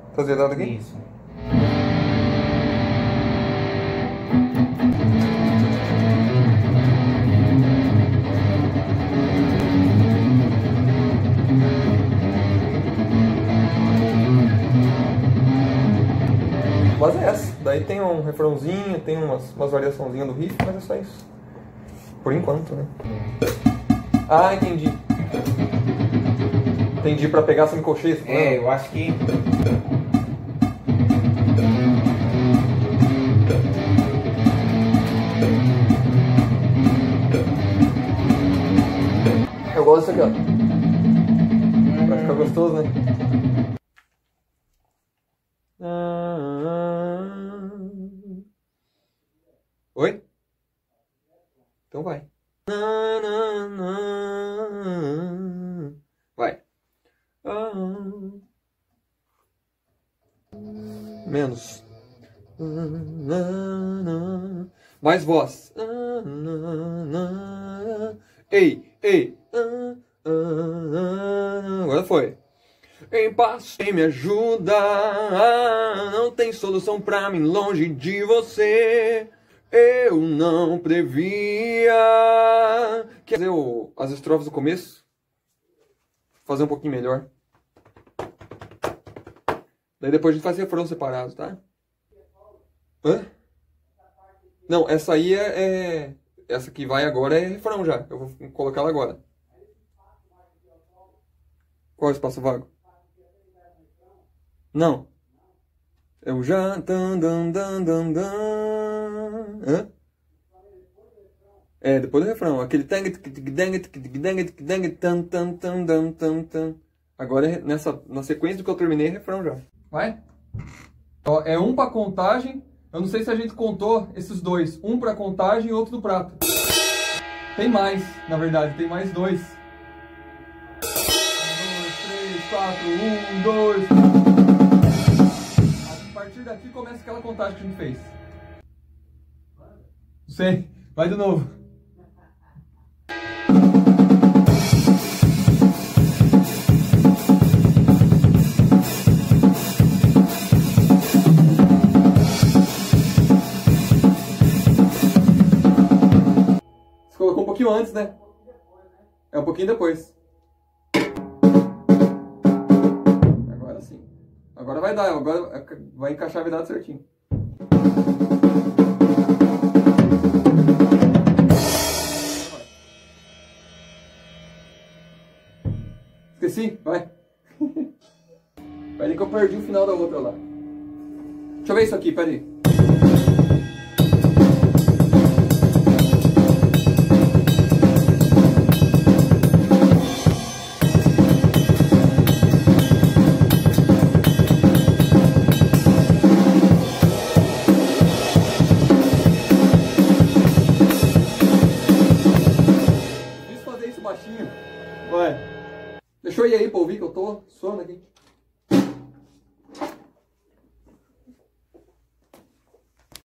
Tá zerado aqui? Isso. Mas é essa. Daí tem um refrãozinho, tem umas variaçãozinhas do riff, mas é só isso. Por enquanto, né? Ah, entendi. Entendi, pra pegar semicolcheia. É, eu acho que... Eu gosto disso aqui, ó. Vai ficar gostoso, né? Oi? Então vai. Vai. Menos. Mais voz. Ei, ei. Agora foi. Em paz, quem me ajuda? Não tem solução pra mim longe de você. Eu não previa. Quer fazer as estrofes do começo? Fazer um pouquinho melhor. Daí depois a gente faz refrão separado, tá? Hã? Não, essa aí essa que vai agora é refrão já. Eu vou colocar ela agora. Qual é o espaço vago? Não. É o já. Hã? É, depois do refrão. Aquele. Agora, na sequência do que eu terminei, é refrão já. Vai? Ó, é um pra contagem. Eu não sei se a gente contou esses dois. Um pra contagem e outro do prato. Tem mais, na verdade. Tem mais dois. 1, 2, 3, 4. 1, 2. A partir daqui começa aquela contagem que a gente fez. Não sei. Vai de novo. Você colocou um pouquinho antes, né? É um pouquinho depois. Agora sim. Agora vai dar. Agora vai encaixar a virada certinho. Esqueci? Vai. Peraí que eu perdi o final da outra lá. Deixa eu ver isso aqui, peraí. Difícil fazer isso baixinho. Vai. Deixa eu ir aí pra ouvir que eu tô suando aqui.